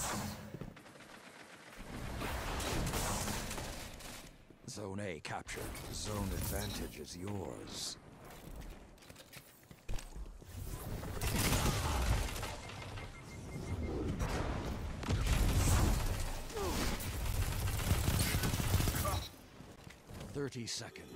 Zone A captured. Zone advantage is yours. "30 seconds.